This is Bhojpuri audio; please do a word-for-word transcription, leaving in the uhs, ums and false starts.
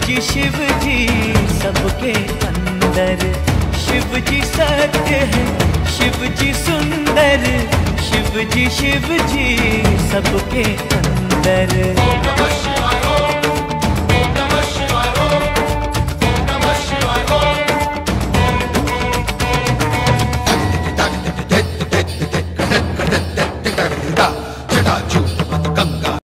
जी शिव जी सबके अंदर, शिव जी सत्य है, शिव जी सुंदर, शिव जी शिव जी सबके अंदर।